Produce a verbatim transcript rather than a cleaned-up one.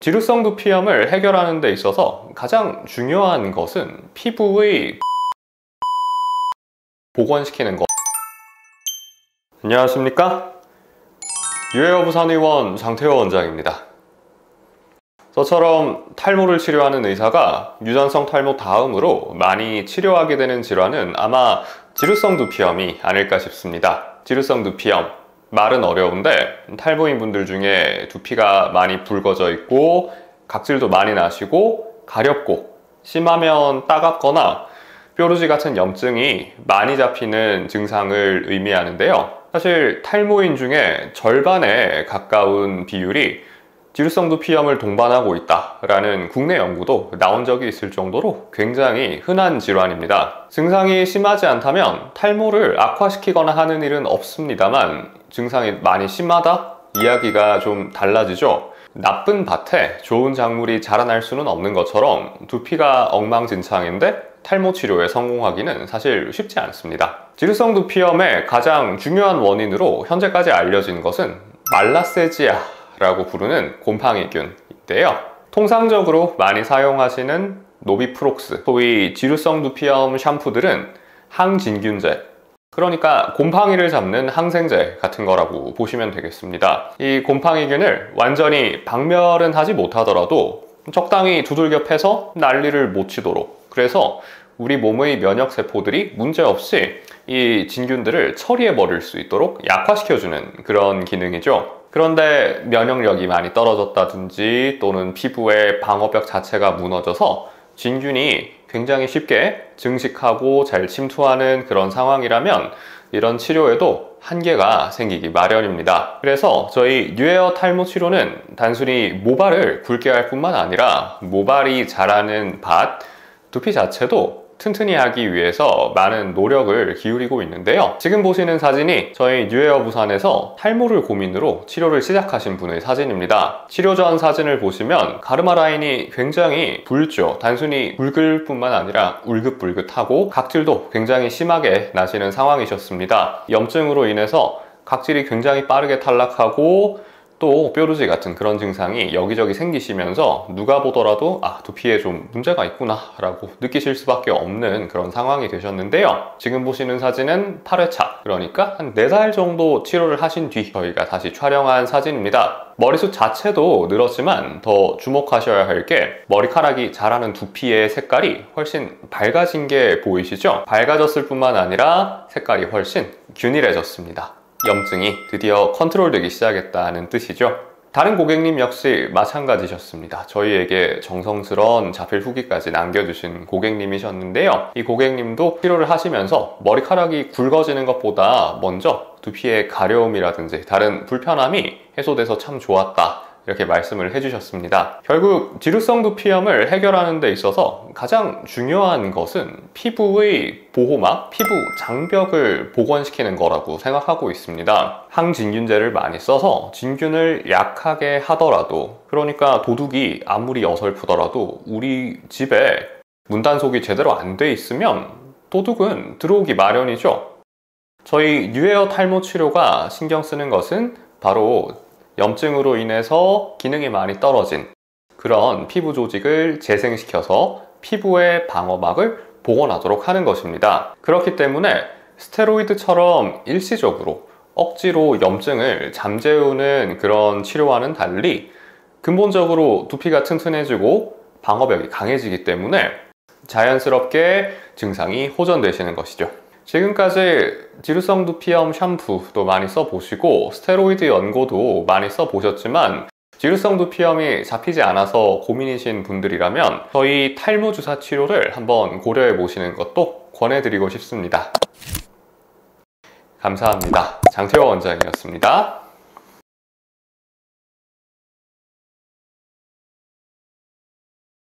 지루성 두피염을 해결하는 데 있어서 가장 중요한 것은 피부의 복원시키는 것. 안녕하십니까? 유해여 부산의원 장태호 원장입니다. 저처럼 탈모를 치료하는 의사가 유전성 탈모 다음으로 많이 치료하게 되는 질환은 아마 지루성 두피염이 아닐까 싶습니다. 지루성 두피염, 말은 어려운데 탈모인 분들 중에 두피가 많이 붉어져 있고 각질도 많이 나시고 가렵고 심하면 따갑거나 뾰루지 같은 염증이 많이 잡히는 증상을 의미하는데요. 사실 탈모인 중에 절반에 가까운 비율이 지루성 두피염을 동반하고 있다라는 국내 연구도 나온 적이 있을 정도로 굉장히 흔한 질환입니다. 증상이 심하지 않다면 탈모를 악화시키거나 하는 일은 없습니다만 증상이 많이 심하다? 이야기가 좀 달라지죠. 나쁜 밭에 좋은 작물이 자라날 수는 없는 것처럼 두피가 엉망진창인데 탈모 치료에 성공하기는 사실 쉽지 않습니다. 지루성 두피염의 가장 중요한 원인으로 현재까지 알려진 것은 말라세지아 라고 부르는 곰팡이균인데요. 통상적으로 많이 사용하시는 노비프록스, 소위 지루성 두피염 샴푸들은 항진균제, 그러니까 곰팡이를 잡는 항생제 같은 거라고 보시면 되겠습니다. 이 곰팡이균을 완전히 박멸은 하지 못하더라도 적당히 두들겨 패서 난리를 못 치도록, 그래서 우리 몸의 면역세포들이 문제없이 이 진균들을 처리해 버릴 수 있도록 약화시켜주는 그런 기능이죠. 그런데 면역력이 많이 떨어졌다든지 또는 피부의 방어벽 자체가 무너져서 진균이 굉장히 쉽게 증식하고 잘 침투하는 그런 상황이라면 이런 치료에도 한계가 생기기 마련입니다. 그래서 저희 뉴헤어 탈모 치료는 단순히 모발을 굵게 할 뿐만 아니라 모발이 자라는 밭, 두피 자체도 튼튼히 하기 위해서 많은 노력을 기울이고 있는데요. 지금 보시는 사진이 저희 뉴헤어 부산에서 탈모를 고민으로 치료를 시작하신 분의 사진입니다. 치료 전 사진을 보시면 가르마 라인이 굉장히 붉죠. 단순히 붉을 뿐만 아니라 울긋불긋하고 각질도 굉장히 심하게 나시는 상황이셨습니다. 염증으로 인해서 각질이 굉장히 빠르게 탈락하고 또 뾰루지 같은 그런 증상이 여기저기 생기시면서 누가 보더라도 아, 두피에 좀 문제가 있구나 라고 느끼실 수밖에 없는 그런 상황이 되셨는데요. 지금 보시는 사진은 팔 회차, 그러니까 한 네 달 정도 치료를 하신 뒤 저희가 다시 촬영한 사진입니다. 머리숱 자체도 늘었지만 더 주목하셔야 할 게 머리카락이 자라는 두피의 색깔이 훨씬 밝아진 게 보이시죠? 밝아졌을 뿐만 아니라 색깔이 훨씬 균일해졌습니다. 염증이 드디어 컨트롤되기 시작했다는 뜻이죠. 다른 고객님 역시 마찬가지셨습니다. 저희에게 정성스러운 자필 후기까지 남겨주신 고객님이셨는데요. 이 고객님도 치료를 하시면서 머리카락이 굵어지는 것보다 먼저 두피의 가려움이라든지 다른 불편함이 해소돼서 참 좋았다, 이렇게 말씀을 해주셨습니다. 결국 지루성 두피염을 해결하는 데 있어서 가장 중요한 것은 피부의 보호막, 피부 장벽을 복원시키는 거라고 생각하고 있습니다. 항진균제를 많이 써서 진균을 약하게 하더라도, 그러니까 도둑이 아무리 어설프더라도 우리 집에 문단속이 제대로 안 돼 있으면 도둑은 들어오기 마련이죠. 저희 뉴헤어 탈모 치료가 신경 쓰는 것은 바로 염증으로 인해서 기능이 많이 떨어진 그런 피부 조직을 재생시켜서 피부의 방어막을 복원하도록 하는 것입니다. 그렇기 때문에 스테로이드처럼 일시적으로 억지로 염증을 잠재우는 그런 치료와는 달리 근본적으로 두피가 튼튼해지고 방어벽이 강해지기 때문에 자연스럽게 증상이 호전되시는 것이죠. 지금까지 지루성 두피염 샴푸도 많이 써보시고 스테로이드 연고도 많이 써보셨지만 지루성 두피염이 잡히지 않아서 고민이신 분들이라면 저희 탈모 주사 치료를 한번 고려해 보시는 것도 권해드리고 싶습니다. 감사합니다. 장태호 원장이었습니다.